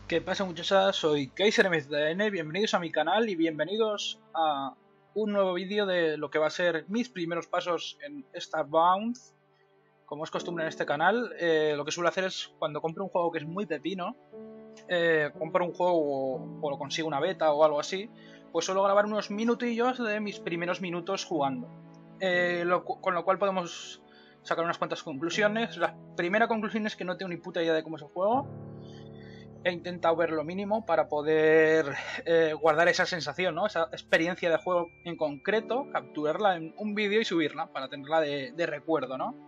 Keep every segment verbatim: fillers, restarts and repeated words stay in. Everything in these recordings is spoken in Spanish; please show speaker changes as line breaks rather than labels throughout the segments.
¿Qué pasa, muchachas? Soy KaiserMZN, bienvenidos a mi canal y bienvenidos a un nuevo vídeo de lo que va a ser mis primeros pasos en Starbound. Como es costumbre en este canal, eh, lo que suelo hacer es cuando compro un juego que es muy pepino, eh, compro un juego o, o lo consigo una beta o algo así, pues suelo grabar unos minutillos de mis primeros minutos jugando. Eh, lo, con lo cual podemos sacar unas cuantas conclusiones. La primera conclusión es que no tengo ni puta idea de cómo es el juego. He intentado ver lo mínimo para poder eh, guardar esa sensación, ¿no? Esa experiencia de juego en concreto, capturarla en un vídeo y subirla para tenerla de, de recuerdo, ¿no?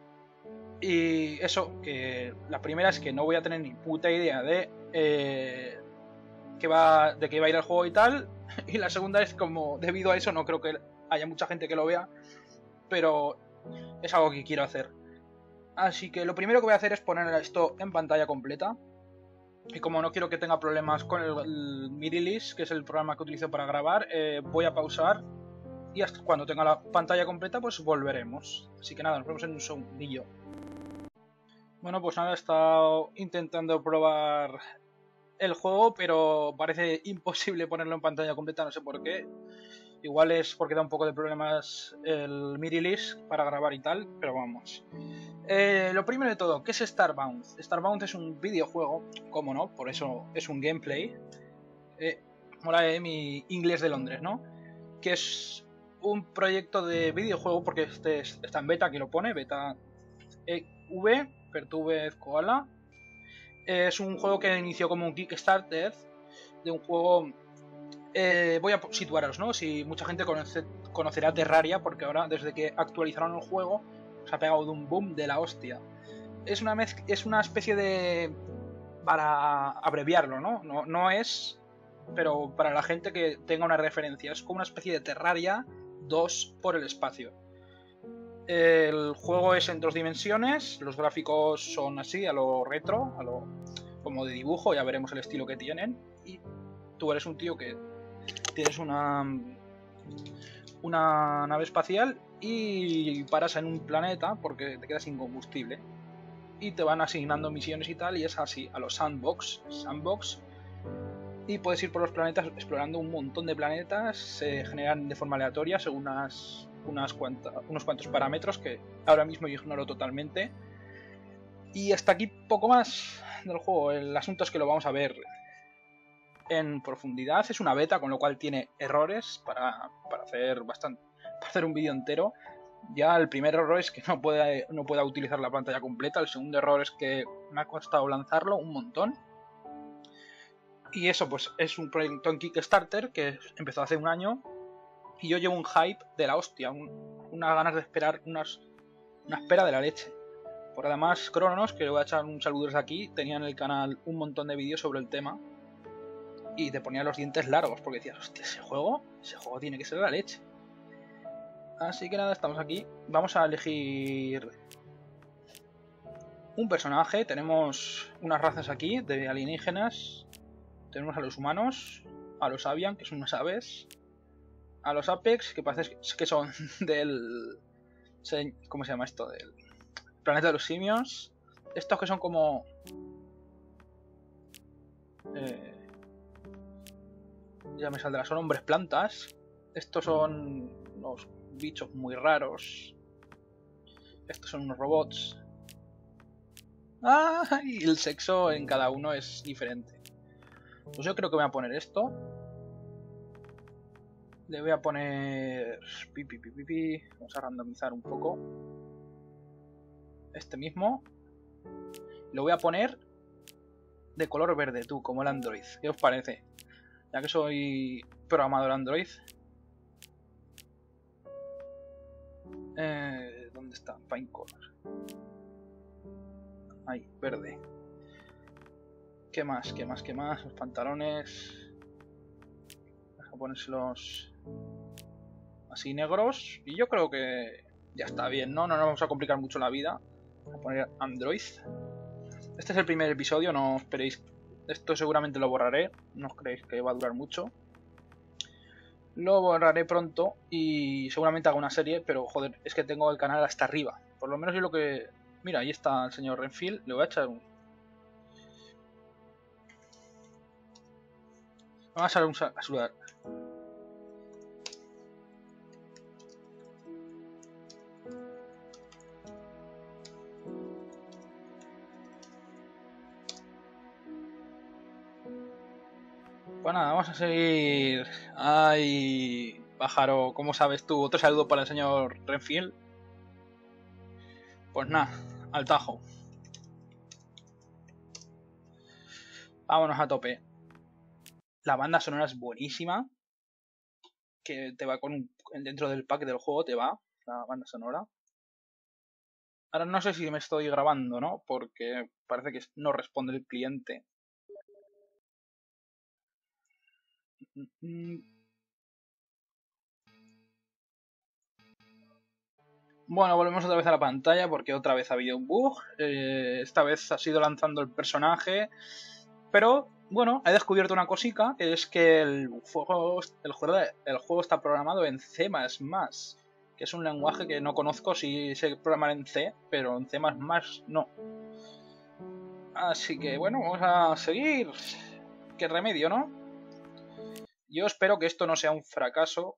Y eso, que la primera es que no voy a tener ni puta idea de eh, que va, de qué va a ir el juego y tal. Y la segunda es como, debido a eso, no creo que haya mucha gente que lo vea, pero es algo que quiero hacer. Así que lo primero que voy a hacer es poner esto en pantalla completa. Y como no quiero que tenga problemas con el, el Mirilis, que es el programa que utilizo para grabar, eh, voy a pausar y hasta cuando tenga la pantalla completa pues volveremos. Así que nada, nos vemos en un segundillo. Bueno, pues nada, he estado intentando probar el juego, pero parece imposible ponerlo en pantalla completa, no sé por qué. Igual es porque da un poco de problemas el Mirilis para grabar y tal, pero vamos. Eh, lo primero de todo, ¿qué es Starbound? Starbound es un videojuego, como no, por eso es un gameplay. Eh, mola eh, mi inglés de Londres, ¿no? Que es un proyecto de videojuego, porque este está en beta, aquí lo pone, beta E V, Pertube Koala. Es un juego que inició como un Kickstarter de un juego. Eh, voy a situaros, ¿no? Si mucha gente conoce, conocerá Terraria, porque ahora, desde que actualizaron el juego, se ha pegado de un boom de la hostia. Es una, mezcla, es una especie de... Para abreviarlo, ¿no? ¿no? No es... Pero para la gente que tenga una referencia, es como una especie de Terraria dos por el espacio. El juego es en dos dimensiones, los gráficos son así, a lo retro, a lo como de dibujo, ya veremos el estilo que tienen. Y tú eres un tío que tienes una una nave espacial y paras en un planeta porque te quedas sin combustible y te van asignando misiones y tal, y es así, a los sandbox sandbox y puedes ir por los planetas explorando un montón de planetas. Se generan de forma aleatoria según unas, unas cuantas, unos cuantos parámetros que ahora mismo yo ignoro totalmente. Y hasta aquí poco más del juego. El asunto es que lo vamos a ver en profundidad. Es una beta, con lo cual tiene errores para, para hacer bastante, para hacer un vídeo entero. Ya el primer error es que no pueda, no pueda utilizar la pantalla completa. El segundo error es que me ha costado lanzarlo un montón. Y eso, pues es un proyecto en Kickstarter que empezó hace un año. Y yo llevo un hype de la hostia, un, unas ganas de esperar, unas, una espera de la leche. Por además, Cronos, que le voy a echar un saludo desde aquí, tenía en el canal un montón de vídeos sobre el tema. Y te ponía los dientes largos porque decías, hostia, ese juego, ese juego tiene que ser la leche. Así que nada, estamos aquí. Vamos a elegir un personaje. Tenemos unas razas aquí de alienígenas. Tenemos a los humanos, a los Avian, que son unas aves, a los Apex, que parece que son del... ¿Cómo se llama esto? Del planeta de los simios. Estos que son como... Eh, ya me saldrá, son hombres plantas. Estos son unos bichos muy raros. Estos son unos robots. Ah, y el sexo en cada uno es diferente. Pues yo creo que voy a poner esto. Le voy a poner... Pi, pi, pi, pi, pi. Vamos a randomizar un poco. Este mismo. Lo voy a poner de color verde, tú, como el Android. ¿Qué os parece? Ya que soy programador Android. Eh, ¿Dónde está? Paint Color. Ahí, verde. ¿Qué más? ¿Qué más? ¿Qué más? Los pantalones... Vamos a ponérselos así negros. Y yo creo que ya está bien, ¿no? No nos vamos a complicar mucho la vida. Vamos a poner Android. Este es el primer episodio, no esperéis. Esto seguramente lo borraré. No os creéis que va a durar mucho. Lo borraré pronto y seguramente haga una serie, pero joder, es que tengo el canal hasta arriba. Por lo menos yo lo que... Mira, ahí está el señor Renfield. Le voy a echar un... Vamos a, usar, a saludar. Pues nada, vamos a seguir. Ay, pájaro, ¿cómo sabes tú? Otro saludo para el señor Renfield. Pues nada, al tajo. Vámonos a tope. La banda sonora es buenísima. Que te va con un, dentro del pack del juego te va la banda sonora. Ahora no sé si me estoy grabando, ¿no? Porque parece que no responde el cliente. Bueno, volvemos otra vez a la pantalla porque otra vez ha habido un bug. Eh, esta vez ha sido lanzando el personaje. Pero, bueno, he descubierto una cosica, que es que el juego, el juego, el juego está programado en C más más, que es un lenguaje que no conozco, si sé programar en C, pero en C más más no. Así que, bueno, vamos a seguir. ¿Qué remedio, no? Yo espero que esto no sea un fracaso,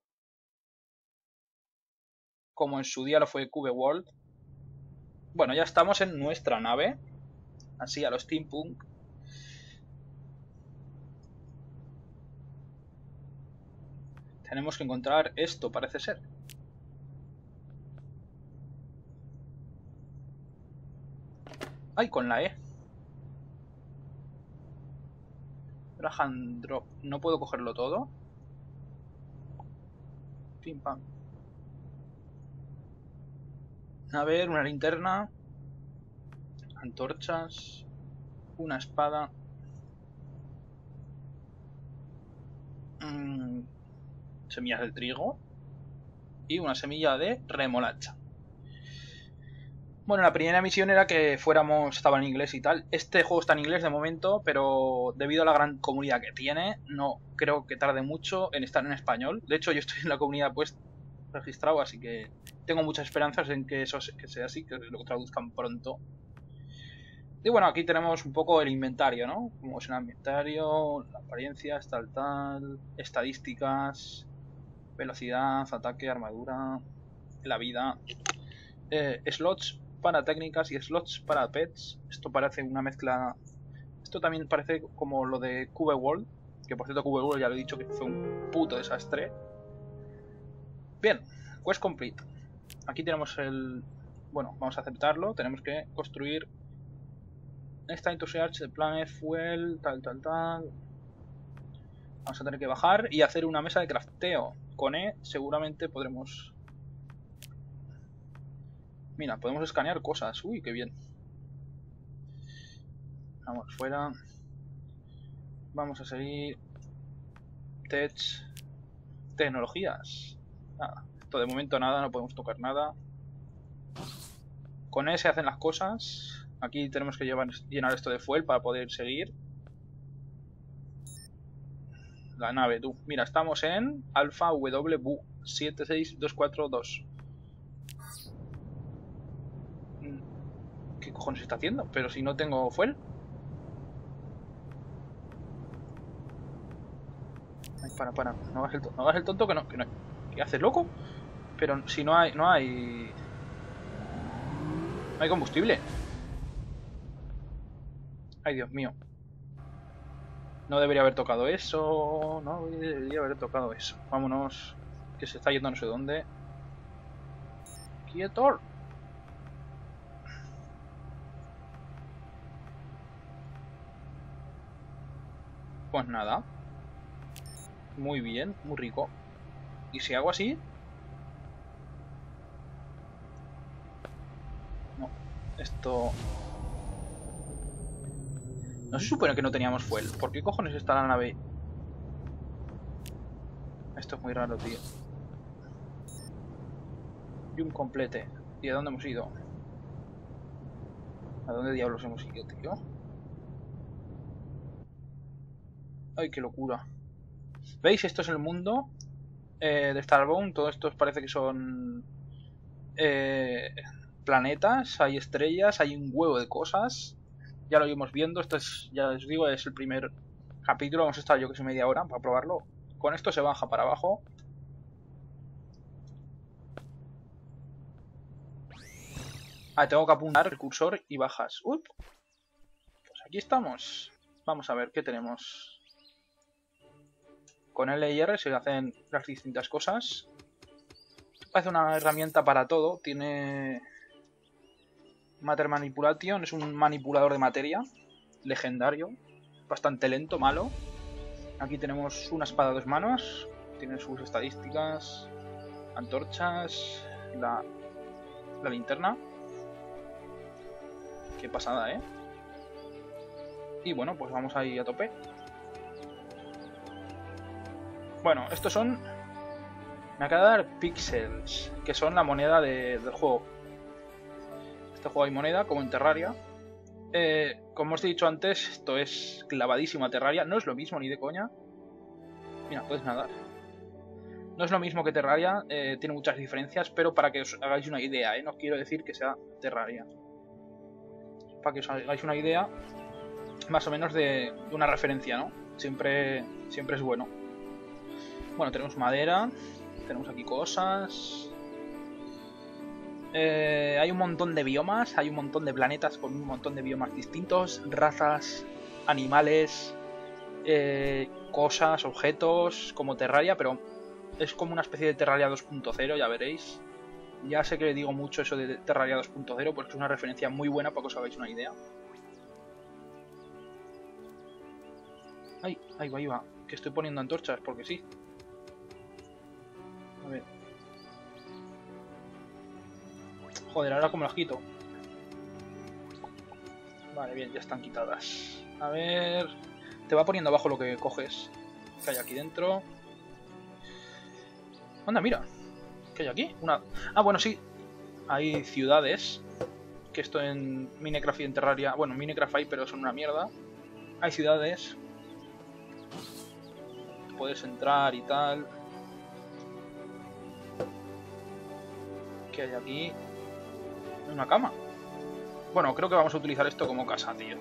como en su día lo fue Cube World. Bueno, ya estamos en nuestra nave, así a los steampunk. Tenemos que encontrar esto, parece ser. ¡Ay, con la E! Drag and drop. ¿No puedo cogerlo todo? Pim pam. A ver, una linterna. Antorchas. Una espada. Mmm, semillas de trigo. Y una semilla de remolacha. Bueno, la primera misión era que fuéramos, estaba en inglés y tal. Este juego está en inglés de momento, pero debido a la gran comunidad que tiene, no creo que tarde mucho en estar en español. De hecho, yo estoy en la comunidad pues registrado, así que tengo muchas esperanzas en que eso que sea así, que lo traduzcan pronto. Y bueno, aquí tenemos un poco el inventario, ¿no? Como es un inventario, la apariencia, tal, tal, estadísticas, velocidad, ataque, armadura, la vida, eh, slots para técnicas y slots para pets. Esto parece una mezcla. Esto también parece como lo de Cube World, que por cierto Cube World ya lo he dicho que fue un puto desastre. Bien, quest complete. Aquí tenemos el... Bueno, vamos a aceptarlo. Tenemos que construir esta to search the planet, fuel, tal, tal, tal. Vamos a tener que bajar y hacer una mesa de crafteo. Con E seguramente podremos... Mira, podemos escanear cosas. Uy, qué bien. Vamos fuera. Vamos a seguir. Tech. Tecnologías. Nada. Esto de momento nada, no podemos tocar nada. Con E se hacen las cosas. Aquí tenemos que llevar, llenar esto de fuel para poder seguir. La nave, tú. Mira, estamos en Alpha W B U siete seis dos cuatro dos. ¿Qué cojones está haciendo? Pero si no tengo fuel. Ay, para, para. No hagas el, no hagas el tonto que no, que no. ¿Qué haces, loco? Pero si no hay... No hay... No hay combustible. Ay, Dios mío. No debería haber tocado eso. No debería haber tocado eso. Vámonos. Que se está yendo no sé dónde. ¡Quieto! Pues nada. Muy bien, muy rico. ¿Y si hago así? No. Esto... No se supone que no teníamos fuel. ¿Por qué cojones está la nave? Esto es muy raro, tío. Y un complete. ¿Y a dónde hemos ido? ¿A dónde diablos hemos ido, tío? Ay, qué locura. ¿Veis? Esto es el mundo eh, de Starbound. Todo esto parece que son eh, planetas. Hay estrellas, hay un huevo de cosas. Ya lo íbamos viendo. Esto es, ya os digo, es el primer capítulo vamos a estar yo que sé media hora para probarlo. Con esto se baja para abajo. Ah, tengo que apuntar el cursor y bajas. Uy. Pues aquí estamos. Vamos a ver qué tenemos. Con L y R se hacen las distintas cosas. Parece una herramienta para todo. Tiene Matter Manipulation. Es un manipulador de materia. Legendario. Bastante lento, malo. Aquí tenemos una espada a dos manos. Tiene sus estadísticas. Antorchas. La, la linterna. Qué pasada, ¿eh? Y bueno, pues vamos ahí a tope. Bueno, estos son... Me acaba de dar pixels, que son la moneda de, del juego. Este juego hay moneda, como en Terraria. Eh, como os he dicho antes, esto es clavadísimo a Terraria. No es lo mismo, ni de coña. Mira, puedes nadar. No es lo mismo que Terraria, eh, tiene muchas diferencias, pero para que os hagáis una idea, ¿eh? No quiero decir que sea Terraria. Para que os hagáis una idea, más o menos de, de una referencia, ¿no? Siempre, siempre es bueno. Bueno, tenemos madera, tenemos aquí cosas. Eh, hay un montón de biomas, hay un montón de planetas con un montón de biomas distintos, razas, animales, eh, cosas, objetos, como Terraria, pero es como una especie de Terraria dos punto cero, ya veréis. Ya sé que le digo mucho eso de Terraria dos punto cero porque es una referencia muy buena para que os hagáis una idea. Ay, ahí va, ahí va, que estoy poniendo antorchas porque sí. A ver. Joder, ahora como las quito. Vale, bien, ya están quitadas. A ver... Te va poniendo abajo lo que coges. ¿Qué hay aquí dentro? Anda, mira. ¿Qué hay aquí? Una... Ah, bueno, sí. Hay ciudades. Que esto en Minecraft y en Terraria... Bueno, en Minecraft hay, pero son una mierda. Hay ciudades. Puedes entrar y tal. ¿Qué hay aquí? Una cama. Bueno, creo que vamos a utilizar esto como casa, tío.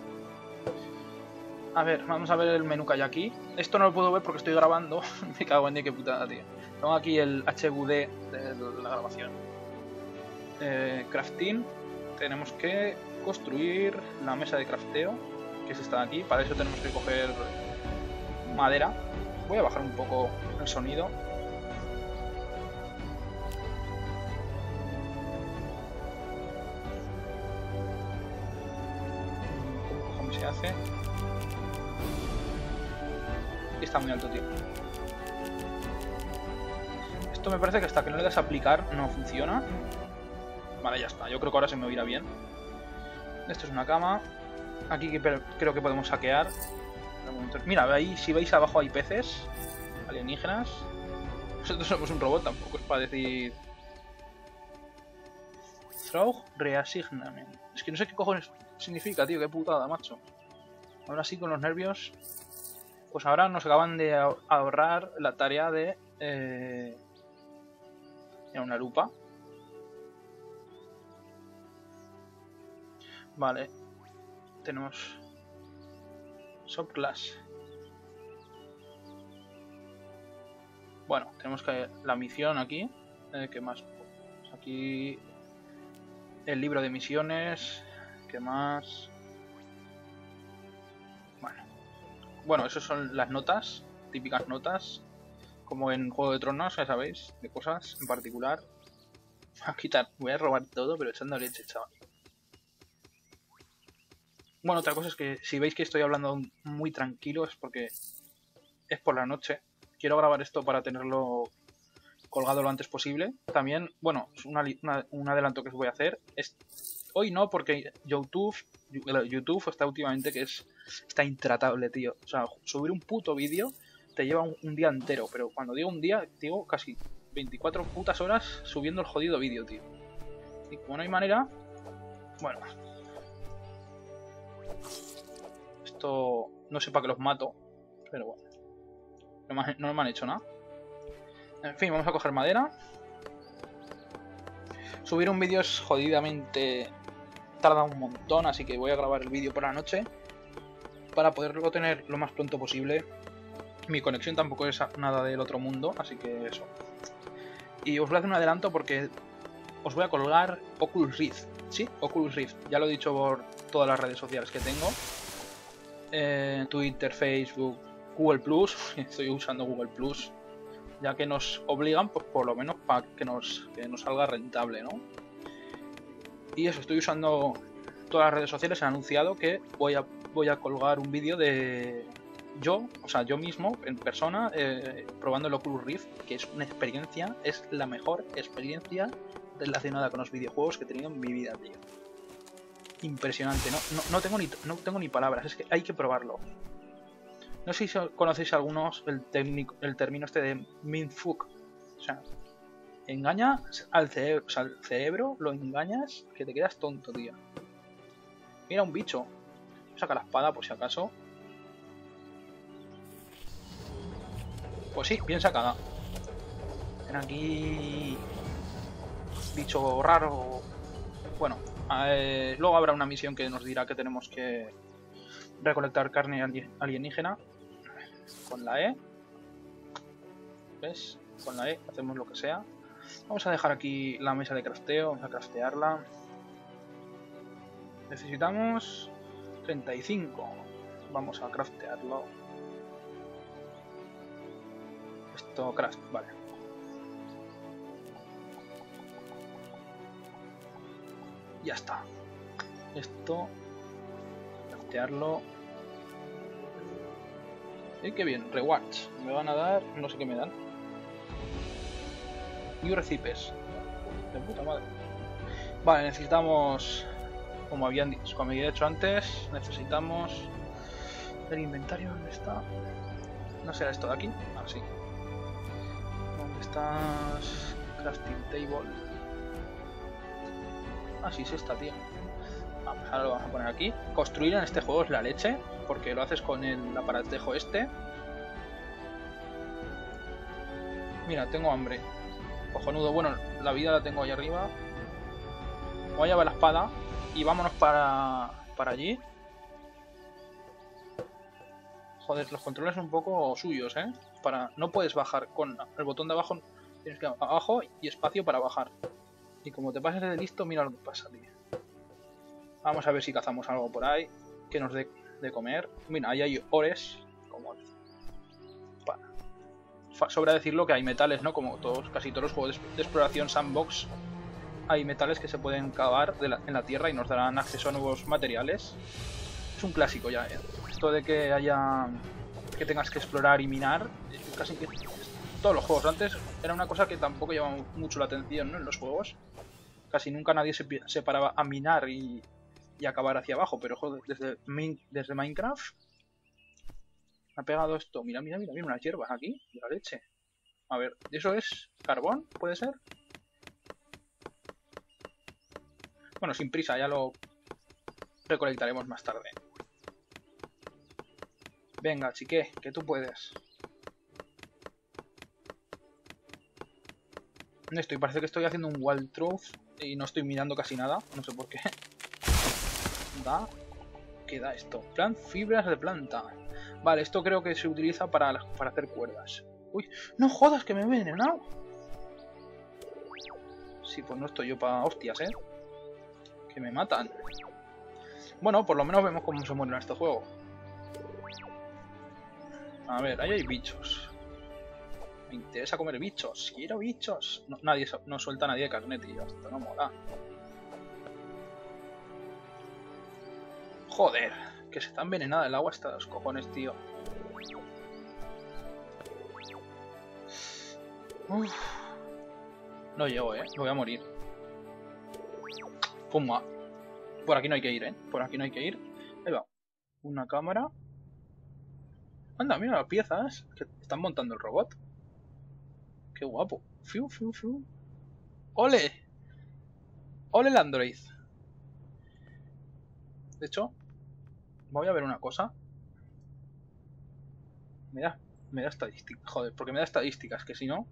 A ver, vamos a ver el menú que hay aquí. Esto no lo puedo ver porque estoy grabando. Me cago en Dios, qué putada, tío. Tengo aquí el H U D de la grabación. Eh, crafting. Tenemos que construir la mesa de crafteo, que es esta de aquí. Para eso tenemos que coger madera. Voy a bajar un poco el sonido. ¿Cómo se hace? Está muy alto, tío. Esto me parece que hasta que no le das a aplicar no funciona. Vale, ya está. Yo creo que ahora se me oirá bien. Esto es una cama. Aquí creo que podemos saquear. Mira, ahí si veis abajo hay peces alienígenas. Nosotros somos un robot, tampoco es para decir... Throw Reassignment. Es que no sé qué cojones significa, tío. Qué putada, macho. Ahora sí, con los nervios... Pues ahora nos acaban de ahorrar la tarea de... Eh... una lupa. Vale. Tenemos... Subclass. Bueno, tenemos que la misión aquí. Eh, ¿Qué más? Pues aquí... El libro de misiones. ¿Qué más? Bueno. Bueno, esas son las notas. Típicas notas. Como en Juego de Tronos, ya sabéis. De cosas en particular. Voy a quitar. Voy a robar todo, pero echando leche, chaval. Bueno, otra cosa es que si veis que estoy hablando muy tranquilo es porque es por la noche. Quiero grabar esto para tenerlo colgado lo antes posible. También, bueno, una, una, un adelanto que os voy a hacer es... Hoy no, porque YouTube, YouTube está últimamente que es está intratable, tío. O sea, subir un puto vídeo te lleva un, un día entero. Pero cuando digo un día, digo casi veinticuatro putas horas subiendo el jodido vídeo, tío. Y como no hay manera... Bueno... Esto no sé para qué los mato, pero bueno. No me, no me han hecho nada. En fin, vamos a coger madera. Subir un vídeo es jodidamente... Tarda un montón, así que voy a grabar el vídeo por la noche. para poderlo tener lo más pronto posible. Mi conexión tampoco es nada del otro mundo, así que eso. Y os voy a hacer un adelanto porque os voy a colgar Oculus Rift. Sí, Oculus Rift. Ya lo he dicho por todas las redes sociales que tengo. Eh, Twitter, Facebook, Google Plus. Estoy usando Google Plus. Ya que nos obligan, pues por lo menos para que nos, que nos salga rentable, ¿no? Y eso, estoy usando todas las redes sociales. Han anunciado que voy a, voy a colgar un vídeo de yo, o sea, yo mismo, en persona, eh, probando el Oculus Rift, que es una experiencia, es la mejor experiencia relacionada con los videojuegos que he tenido en mi vida, tío. Impresionante, no, no, no, tengo, ni, no tengo ni palabras, es que hay que probarlo. No sé si conocéis algunos el, técnico, el término este de mindfuck. O sea, engaña al cerebro, o sea, al cerebro lo engañas que te quedas tonto, tío. Mira un bicho. Saca la espada por si acaso. Pues sí, bien sacada. Ven aquí. Bicho raro. Bueno, eh, luego habrá una misión que nos dirá que tenemos que recolectar carne alienígena. Con la E. ¿Ves? Con la E hacemos lo que sea. Vamos a dejar aquí la mesa de crafteo. Vamos a craftearla. Necesitamos treinta y cinco. Vamos a craftearlo. Esto craft, vale. Ya está. Esto craftearlo. Y qué bien, rewards. Me van a dar, no sé qué me dan. New recipes. De puta madre. Vale, necesitamos, como habían dicho, como había dicho antes, necesitamos el inventario. ¿Dónde está? No será esto de aquí. Ah, sí. ¿Dónde estás? Crafting table. Ah, sí, es esta, tío. Vamos, ahora lo vamos a poner aquí. Construir en este juego es la leche, porque lo haces con el aparatejo este. Mira, tengo hambre. Cojonudo. Bueno, la vida la tengo ahí arriba. Voy a llevar la espada y vámonos para, para allí. Joder, los controles son un poco suyos, ¿eh? Para, no puedes bajar con el botón de abajo. Tienes que abajo y espacio para bajar. Y como te pases de listo, mira lo que pasa, tío. Vamos a ver si cazamos algo por ahí que nos dé de comer. Mira, ahí hay ores. Como... Sobra decirlo que hay metales, ¿no? Como todos, casi todos los juegos de exploración sandbox. Hay metales que se pueden cavar de la, en la tierra y nos darán acceso a nuevos materiales. Es un clásico ya, ¿eh? Esto de que haya... que tengas que explorar y minar. Casi que... todos los juegos antes era una cosa que tampoco llamaba mucho la atención, ¿no? En los juegos. Casi nunca nadie se, se paraba a minar y, y a cavar hacia abajo. Pero joder, desde, desde Minecraft... me ha pegado esto. Mira, mira, mira, mira unas hierbas aquí. De la leche. A ver, ¿eso es carbón? ¿Puede ser? Bueno, sin prisa, ya lo recolectaremos más tarde. Venga, chique, que tú puedes. Esto, y parece que estoy haciendo un wild truth y no estoy mirando casi nada. No sé por qué. Da. ¿Qué da esto? Plant fibras de planta. Vale, esto creo que se utiliza para, para hacer cuerdas. Uy, no jodas que me he envenenado. Sí, pues no estoy yo para hostias, ¿eh? Que me matan. Bueno, por lo menos vemos cómo se muere en este juego. A ver, ahí hay bichos. Me interesa comer bichos. Quiero bichos. No, nadie, no suelta a nadie de carne, tío. Esto no mola. Joder, que se está envenenada el agua hasta los cojones, tío. Uf. No llego, eh. Me voy a morir. Pumba. Por aquí no hay que ir, eh. Por aquí no hay que ir. Ahí va. Una cámara. Anda, mira las piezas que están montando el robot. Qué guapo. Fiu, fiu, fiu. ¡Ole! ¡Ole el Android! De hecho, voy a ver una cosa. Me da, me da estadísticas. Joder, porque me da estadísticas, que si no...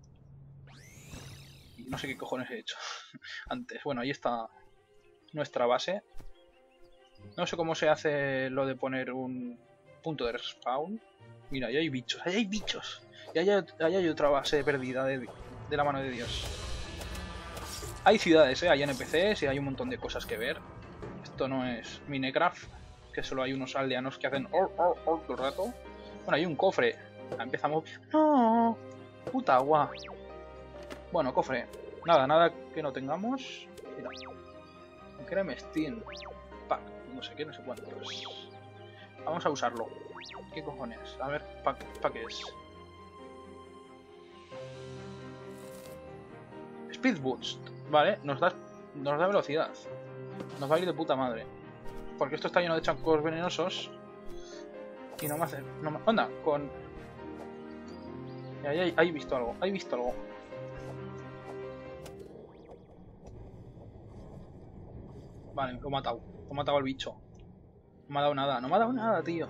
no sé qué cojones he hecho antes. Bueno, ahí está nuestra base. No sé cómo se hace lo de poner un punto de respawn. Mira, ahí hay bichos, ahí hay bichos. Y ahí hay, ahí hay otra base perdida de, de la mano de Dios. Hay ciudades, ¿eh? Hay N P Cs y hay un montón de cosas que ver. Esto no es Minecraft, que solo hay unos aldeanos que hacen or, or, or todo el rato. Bueno, hay un cofre. Empezamos... ¡No! Puta agua. Bueno, cofre. Nada, nada que no tengamos. Mira. Creme Steam. Pack. No sé qué, no sé cuántos. Vamos a usarlo. ¿Qué cojones? A ver, ¿para pa qué es? Speed Boost. Vale, nos da, nos da velocidad. Nos va a ir de puta madre. Porque esto está lleno de chancos venenosos. Y no me hace... No me, anda, con... Ahí, ahí, ahí he visto algo, ahí he visto algo. Vale, lo he matado. Lo he matado al bicho. No me ha dado nada, no me ha dado nada, tío.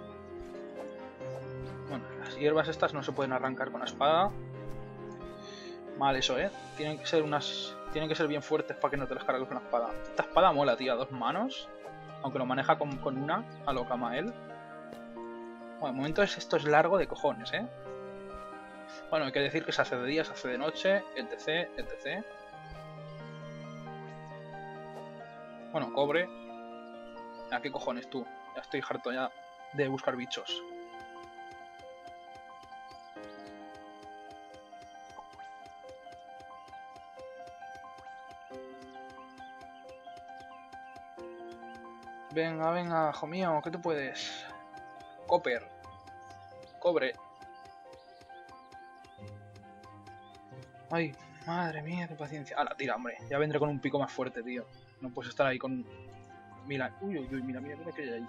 Bueno, las hierbas estas no se pueden arrancar con la espada. Mal eso, ¿eh? Tienen que ser unas... Tienen que ser bien fuertes para que no te las cargues con la espada. Esta espada mola, tío, a dos manos. Aunque lo maneja con, con una, a lo Camael. Bueno, de momento es, esto es largo de cojones, ¿eh? Bueno, hay que decir que se hace de día, se hace de noche, etc, etcétera. Bueno, cobre. ¿A qué cojones tú? Ya estoy harto ya de buscar bichos. Venga, venga, hijo mío, ¿qué tú puedes? Copper. Cobre. Ay, madre mía, qué paciencia. ¡Hala, tira, hombre! Ya vendré con un pico más fuerte, tío. No puedes estar ahí con... Mira, uy, uy, uy, mira, mira, mira que hay ahí.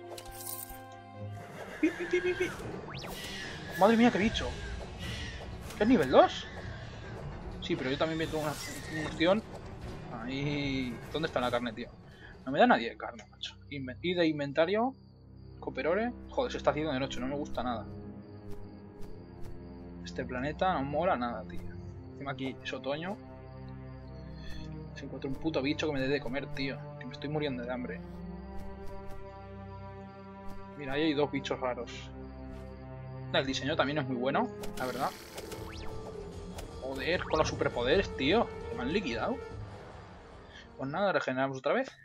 ¡Pi, pi, pi, pi, pi! Madre mía, qué bicho. ¿Qué es nivel dos? Sí, pero yo también meto una, una opción. Ahí... ¿Dónde está la carne, tío? No me da nadie de carne, macho. Inven y de inventario... Cooperore... Joder, se está haciendo de noche, no me gusta nada. Este planeta no mola nada, tío. Encima aquí es otoño. Se encuentra un puto bicho que me dé de comer, tío. Que me estoy muriendo de hambre. Mira, ahí hay dos bichos raros. El diseño también es muy bueno, la verdad. Joder, con los superpoderes, tío. Que me han liquidado. Pues nada, regeneramos otra vez.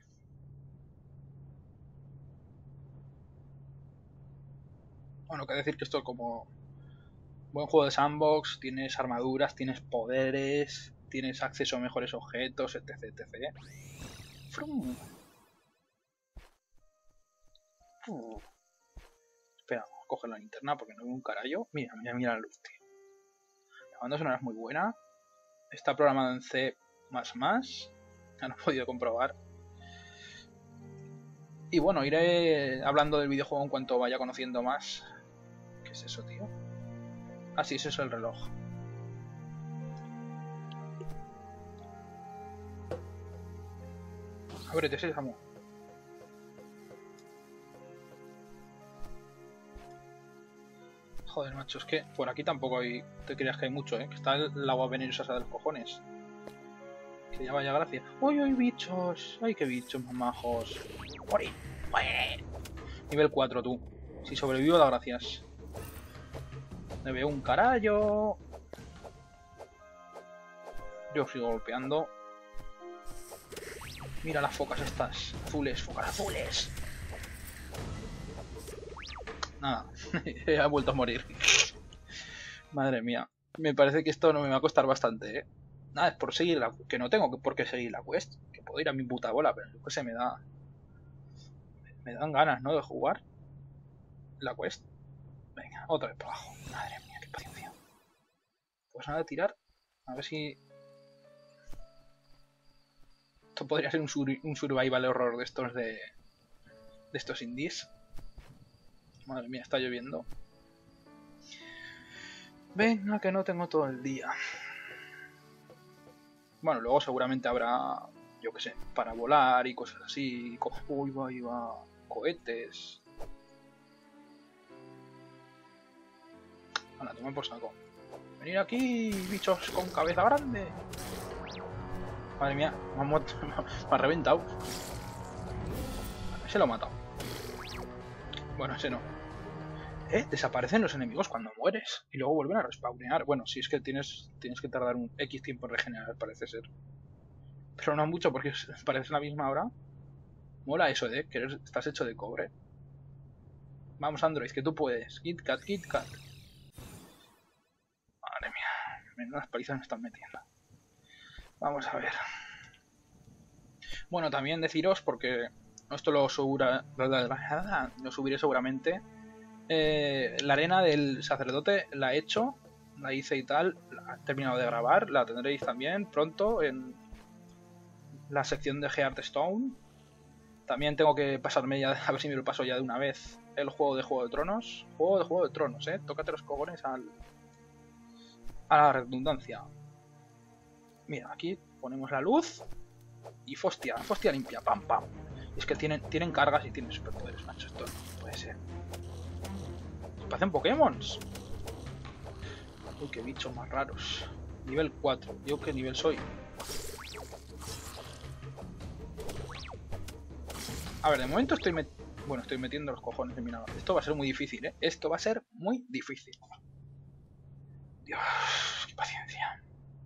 Bueno, que decir que esto es como... Buen juego de sandbox, tienes armaduras, tienes poderes, tienes acceso a mejores objetos, etc, etcétera. Frum. Uh. Espera, vamos a coger la linterna porque no veo un carajo. Mira, mira, mira la luz, tío. La banda sonora es muy buena. Está programada en C más más. Ya no he podido comprobar. Y bueno, iré hablando del videojuego en cuanto vaya conociendo más. ¿Qué es eso, tío? Ah, sí, ese es el reloj. Ábrete, sésamo. Joder, macho, es que por aquí tampoco hay... Te creas que hay mucho, ¿eh? Que está el agua venenosa de los cojones. Que ya vaya gracia. ¡Uy, uy, bichos! ¡Ay, qué bichos más majos! ¡Morir! ¡Morir! Nivel cuatro, tú. Si sobrevivo, da gracias. Me veo un carajo. Yo sigo golpeando. Mira las focas estas. Azules, focas azules. Nada. Ha vuelto a morir. Madre mía. Me parece que esto no me va a costar bastante, ¿eh? Nada, es por seguir la... Que no tengo por qué seguir la quest. Que puedo ir a mi puta bola, pero yo que se me da... Me dan ganas, ¿no? De jugar la quest. Venga, otra vez para abajo. Madre mía, qué paciencia. Pues nada, tirar. A ver si... Esto podría ser un, sur un survival horror de estos de... De estos indies. Madre mía, está lloviendo. Venga, que no tengo todo el día. Bueno, luego seguramente habrá... Yo qué sé, para volar y cosas así. Co Uy, va, uy, va. Cohetes. Hala, toma por saco. Venid aquí, bichos con cabeza grande. Madre mía, me ha, me ha reventado. Se lo he matado. Bueno, ese no. ¿Eh? Desaparecen los enemigos cuando mueres. Y luego vuelven a respawnear. Bueno, si es que tienes, tienes que tardar un X tiempo en regenerar, parece ser. Pero no mucho, porque parece la misma hora. Mola eso de que eres, estás hecho de cobre. Vamos, Android, que tú puedes. KitKat, KitKat. Madre mía. Menudas palizas me están metiendo. Vamos a ver. Bueno, también deciros, porque esto lo, subura, lo subiré seguramente. Eh, la arena del sacerdote la he hecho, la hice y tal, la he terminado de grabar, la tendréis también pronto en la sección de Hearthstone. También tengo que pasarme ya, a ver si me lo paso ya de una vez, el juego de Juego de Tronos. Juego de Juego de Tronos, eh, tócate los cojones al, a la redundancia. Mira, aquí ponemos la luz y Fostia, Fostia limpia, pam pam. Es que tienen, tienen cargas y tienen superpoderes, macho, esto no puede ser. Parecen Pokémons. Uy, qué bichos más raros. Nivel cuatro. ¿Yo qué nivel soy? A ver, de momento estoy met... Bueno, estoy metiendo los cojones en mi nave. Esto va a ser muy difícil, ¿eh? Esto va a ser muy difícil. Dios, qué paciencia.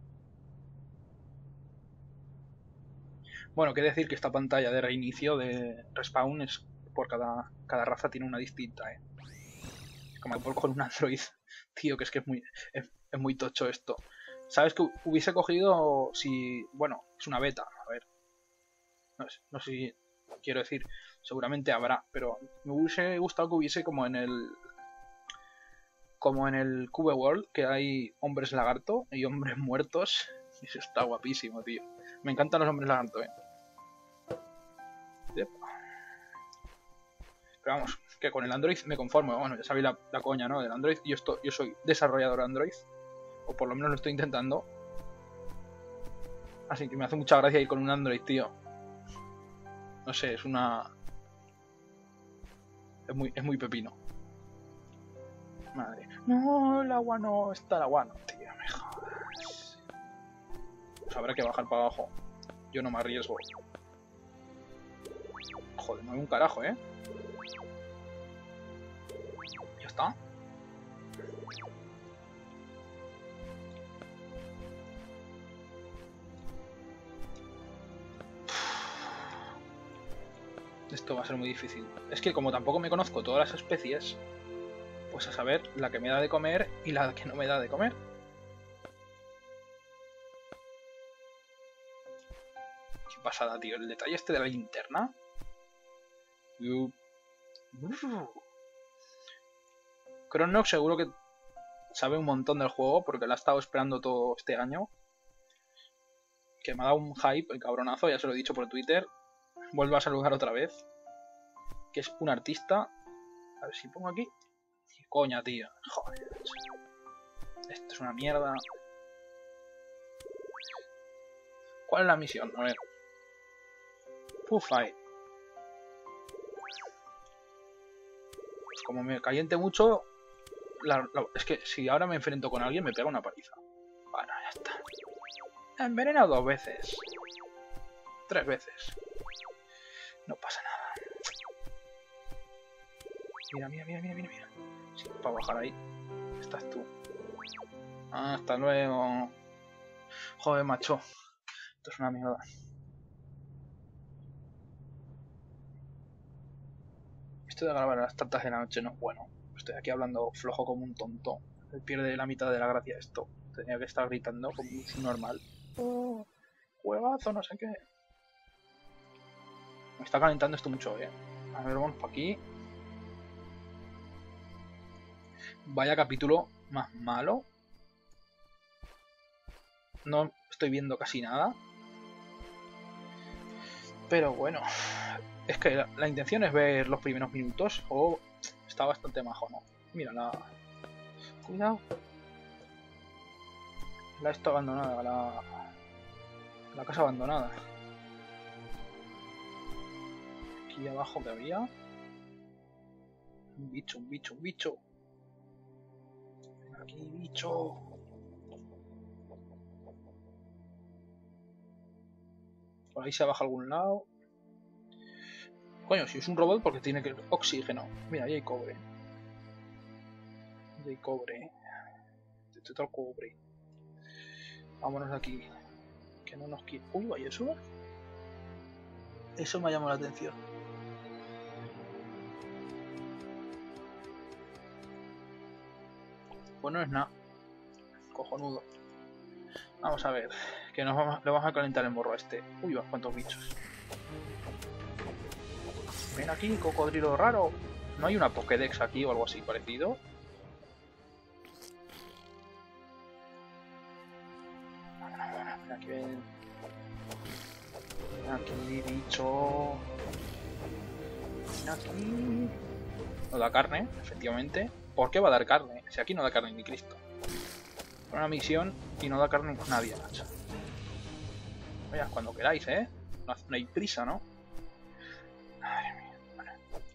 Bueno, quiere decir que esta pantalla de reinicio, de respawn, es por cada, cada raza tiene una distinta, ¿eh? Como por con un Android. Tío, que es que es muy, es, es muy tocho esto. ¿Sabes que hubiese cogido si... Bueno, es una beta, a ver. No sé, no sé si... Quiero decir, seguramente habrá, pero me hubiese gustado que hubiese como en el... Como en el Cube World, que hay hombres lagarto y hombres muertos. Eso está guapísimo, tío. Me encantan los hombres lagarto, eh. Yep. Pero vamos, que con el Android me conformo. Bueno, ya sabéis la, la coña, ¿no? Del Android. Yo, estoy, yo soy desarrollador Android. O por lo menos lo estoy intentando. Así que me hace mucha gracia ir con un Android, tío. No sé, es una... Es muy, es muy pepino. Madre. No, el agua no. Está el agua no, tío. Me jodas. Pues habrá que bajar para abajo. Yo no me arriesgo. Joder, no hay un carajo, ¿eh? Ya está. Esto va a ser muy difícil. Es que como tampoco me conozco todas las especies, pues a saber la que me da de comer y la que no me da de comer. Qué pasada, tío. El detalle este de la linterna. Cronox seguro que sabe un montón del juego porque la ha estado esperando todo este año. Que me ha dado un hype, el cabronazo, ya se lo he dicho por Twitter. Vuelvo a saludar otra vez. Que es un artista. A ver si pongo aquí. ¿Qué coña, tío? Joder. Esto es una mierda. ¿Cuál es la misión? A ver. Pooh Fight. Pues como me caliente mucho... La, la, es que si ahora me enfrento con alguien me pega una paliza. Bueno, ya está. Envenenado dos veces. Tres veces. No pasa nada. Mira, mira, mira, mira, mira, mira. Sí, para bajar ahí. Estás tú. Ah, hasta luego. Joder, macho. Esto es una mierda. Esto de grabar a las tantas de la noche no es bueno. Estoy aquí hablando flojo como un tonto. Me pierde la mitad de la gracia esto. Tenía que estar gritando como un normal. Oh, juegazo, no sé qué. Me está calentando esto mucho, eh. A ver, vamos por aquí. Vaya capítulo más malo. No estoy viendo casi nada. Pero bueno. Es que la, la intención es ver los primeros minutos. O oh, está bastante majo, ¿no? Mira la... Cuidado. La esto abandonada. La... La casa abandonada. Aquí abajo que había. Un bicho, un bicho, un bicho. Aquí, bicho. Por ahí se baja a algún lado. Coño, si es un robot porque tiene que oxígeno. Mira, ahí hay cobre. Ahí hay cobre. Este todo cobre. Vámonos de aquí. Que no nos quiere. Uy, ¿hay eso? Eso me ha llamado la atención. Pues no es nada. Cojonudo. Vamos a ver. Que nos vamos, le vamos a calentar el morro a este. Uy, va, cuántos bichos. Ven aquí, cocodrilo raro. ¿No hay una Pokédex aquí o algo así parecido? Aquí ven. Aquí, bicho. Ven aquí. No da carne, efectivamente. ¿Por qué va a dar carne? Si aquí no da carne ni Cristo. Una misión y no da carne nadie, macho. Vaya, cuando queráis, ¿eh? No, no hay prisa, ¿no? Madre mía. Vale.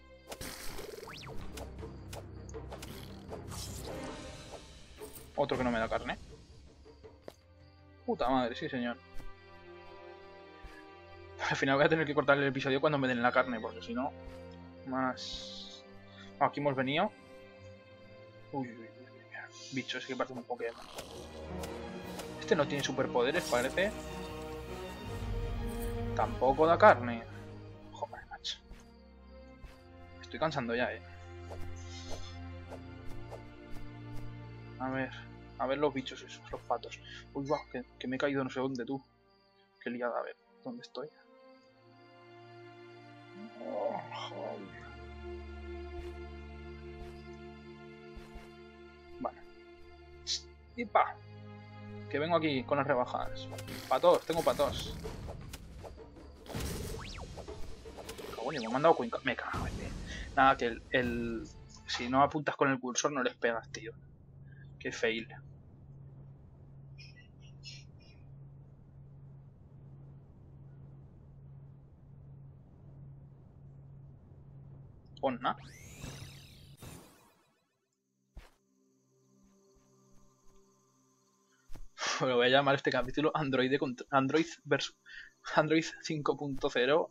Otro que no me da carne. Puta madre, sí señor. Al final voy a tener que cortar el episodio cuando me den la carne, porque si no... Más... Oh, aquí hemos venido. Uy, uy, uy, uy. Bicho, ese que parece un Pokémon. Este no tiene superpoderes, parece. Tampoco da carne. Joder, macho. Me estoy cansando ya, eh. A ver, a ver los bichos esos, los patos. Uy, va, que, que me he caído no sé dónde, tú. Qué liada, a ver, ¿dónde estoy? Oh, joder. Vale. Y pa. Que vengo aquí con las rebajas. Patos, tengo patos. Bueno, me han mandado cuenca. Me cago en él. Nada, que el, el... Si no apuntas con el cursor no les pegas, tío. Qué fail. Pon nada. Lo voy a llamar este capítulo Android contra Android versus Android cinco punto cero.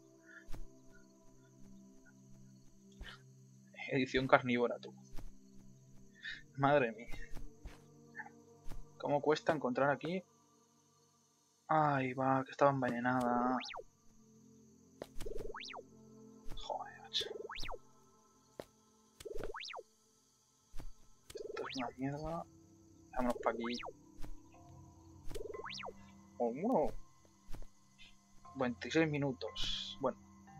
Edición carnívora, tú. Madre mía. ¿Cómo cuesta encontrar aquí? Ay, va, que estaba envenenada. Joder, macho. Esto es una mierda. Vámonos para aquí. Oh, no. veintiséis minutos. Bueno.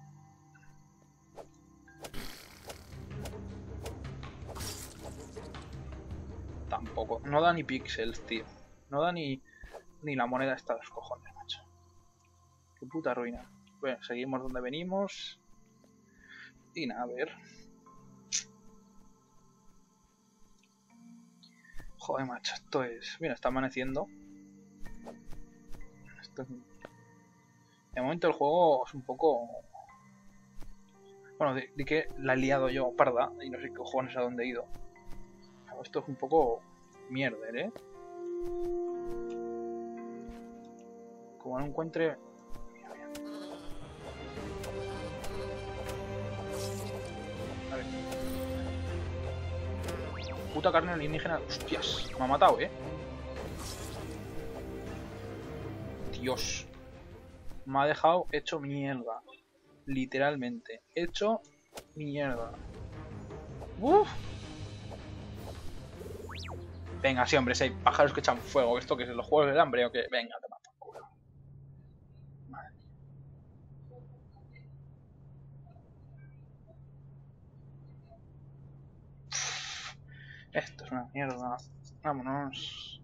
Tampoco. No da ni píxeles, tío. No da ni, ni la moneda esta de los cojones, macho. Qué puta ruina. Bueno, seguimos donde venimos. Y nada, a ver. Joder, macho, esto es... Mira, está amaneciendo. Esto es... De momento el juego es un poco... Bueno, de, de que la he liado yo parda y no sé qué cojones a dónde he ido. Esto es un poco mierder, ¿eh? Como no encuentre... Mira, mira. A ver. Puta carne alienígena. Hostias, me ha matado, ¿eh? Dios. Me ha dejado hecho mierda. Literalmente. Hecho mierda. Uff. Venga, sí, hombre, si hay pájaros que echan fuego. ¿Esto que es los juegos del hambre o qué? Venga, te mato. Madre. Esto es una mierda. Vámonos.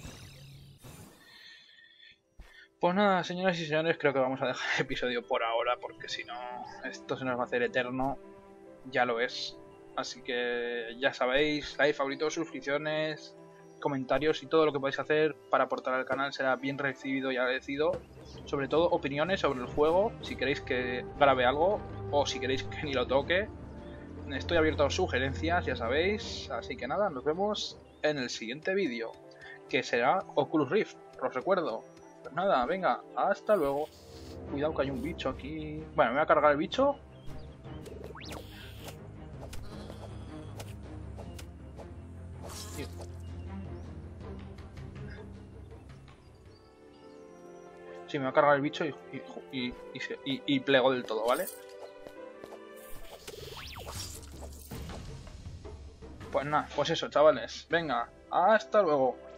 Pues nada, señoras y señores, creo que vamos a dejar el episodio por ahora, porque si no, esto se nos va a hacer eterno. Ya lo es. Así que ya sabéis, like, favoritos, suscripciones, comentarios y todo lo que podáis hacer para aportar al canal será bien recibido y agradecido. Sobre todo opiniones sobre el juego, si queréis que grabe algo o si queréis que ni lo toque. Estoy abierto a sugerencias, ya sabéis. Así que nada, nos vemos en el siguiente vídeo, que será Oculus Rift, os recuerdo. Pues nada, venga, hasta luego. Cuidado que hay un bicho aquí. Bueno, me voy a cargar el bicho Sí, me va a cargar el bicho y, y, y, y, y plego del todo, ¿vale? Pues nada, pues eso, chavales. Venga, hasta luego.